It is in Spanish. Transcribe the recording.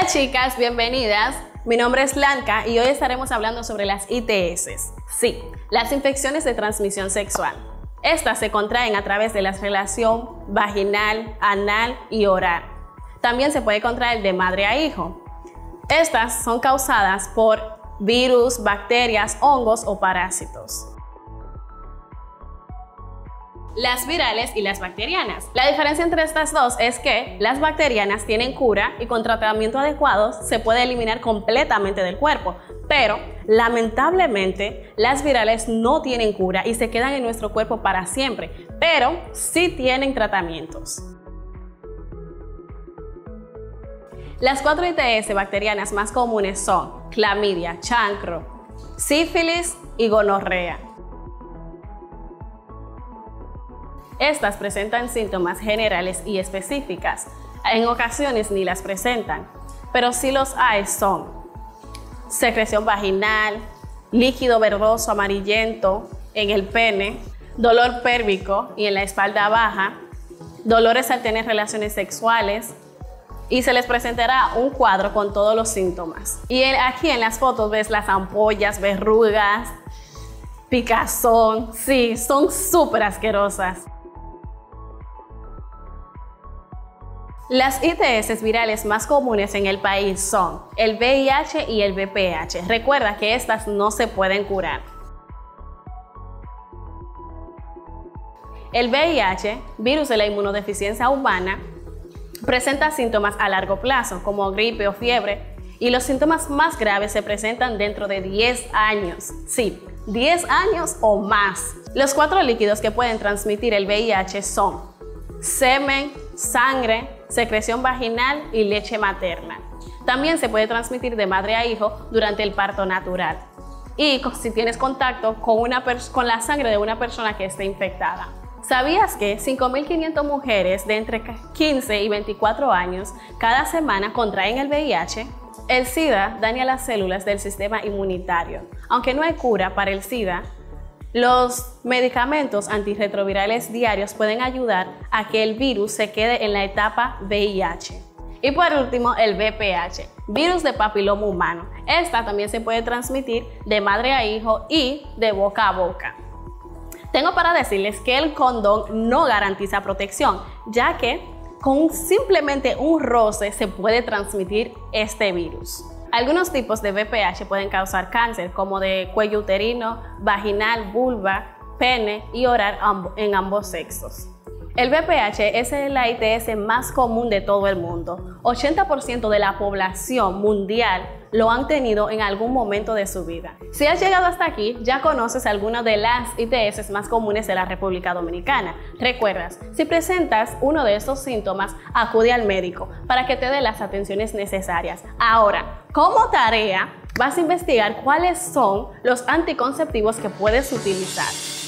chicas, bienvenidas. Mi nombre es Blanca y hoy estaremos hablando sobre las ITS. Sí, las infecciones de transmisión sexual. Estas se contraen a través de la relación vaginal, anal y oral. También se puede contraer de madre a hijo. Estas son causadas por virus, bacterias, hongos o parásitos. Las virales y las bacterianas. La diferencia entre estas dos es que las bacterianas tienen cura y con tratamiento adecuado se puede eliminar completamente del cuerpo, pero lamentablemente las virales no tienen cura y se quedan en nuestro cuerpo para siempre, pero sí tienen tratamientos. Las 4 ITS bacterianas más comunes son clamidia, chancro, sífilis y gonorrea. Estas presentan síntomas generales y específicas. En ocasiones ni las presentan, pero si los hay son secreción vaginal, líquido verdoso amarillento en el pene, dolor pélvico y en la espalda baja, dolores al tener relaciones sexuales, y se les presentará un cuadro con todos los síntomas. Y aquí en las fotos ves las ampollas, verrugas, picazón, sí, son súper asquerosas. Las ITS virales más comunes en el país son el VIH y el VPH. Recuerda que estas no se pueden curar. El VIH, virus de la inmunodeficiencia humana, presenta síntomas a largo plazo, como gripe o fiebre, y los síntomas más graves se presentan dentro de 10 años. Sí, 10 años o más. Los 4 líquidos que pueden transmitir el VIH son semen, sangre, secreción vaginal y leche materna. También se puede transmitir de madre a hijo durante el parto natural y si tienes contacto con la sangre de una persona que esté infectada. ¿Sabías que 5.500 mujeres de entre 15 y 24 años cada semana contraen el VIH? El SIDA daña las células del sistema inmunitario. Aunque no hay cura para el SIDA, los medicamentos antirretrovirales diarios pueden ayudar a que el virus se quede en la etapa VIH. Y por último, el VPH, virus de papiloma humano. Esta también se puede transmitir de madre a hijo y de boca a boca. Tengo para decirles que el condón no garantiza protección, ya que con simplemente un roce se puede transmitir este virus. Algunos tipos de VPH pueden causar cáncer, como de cuello uterino, vaginal, vulva, pene y oral en ambos sexos. El VPH es la ITS más común de todo el mundo. 80% de la población mundial lo han tenido en algún momento de su vida. Si has llegado hasta aquí, ya conoces algunas de las ITS más comunes de la República Dominicana. Recuerdas, si presentas uno de estos síntomas, acude al médico para que te dé las atenciones necesarias. Ahora, como tarea, vas a investigar cuáles son los anticonceptivos que puedes utilizar.